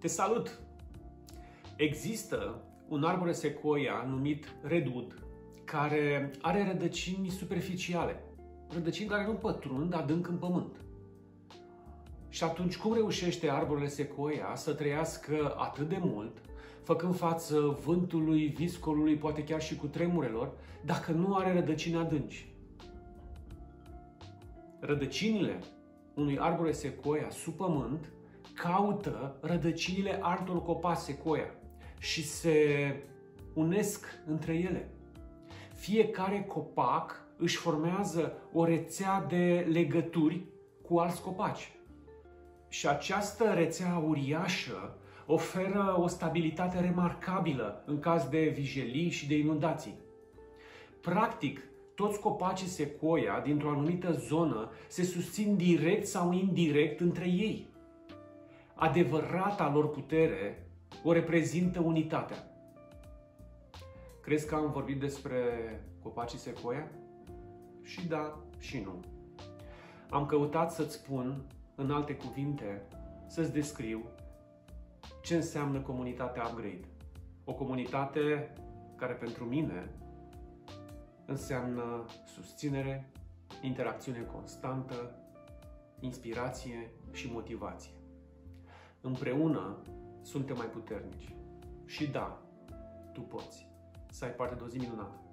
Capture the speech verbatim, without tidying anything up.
Te salut! Există un arbore sequoia numit redwood care are rădăcini superficiale, rădăcini care nu pătrund adânc în pământ. Și atunci cum reușește arborele sequoia să trăiască atât de mult, făcând față vântului, viscolului, poate chiar și cu tremurelor, dacă nu are rădăcini adânci? Rădăcinile unui arbore sequoia sub pământ caută rădăcinile altor copaci sequoia și se unesc între ele. Fiecare copac își formează o rețea de legături cu alți copaci. Și această rețea uriașă oferă o stabilitate remarcabilă în caz de vijelii și de inundații. Practic, toți copacii sequoia dintr-o anumită zonă se susțin direct sau indirect între ei. Adevărata lor putere o reprezintă unitatea. Crezi că am vorbit despre copacii sequoia? Și da, și nu. Am căutat să-ți spun, în alte cuvinte, să-ți descriu ce înseamnă comunitatea Upgrade. O comunitate care pentru mine înseamnă susținere, interacțiune constantă, inspirație și motivație. Împreună suntem mai puternici. Și da, tu poți să ai parte de o zi minunată.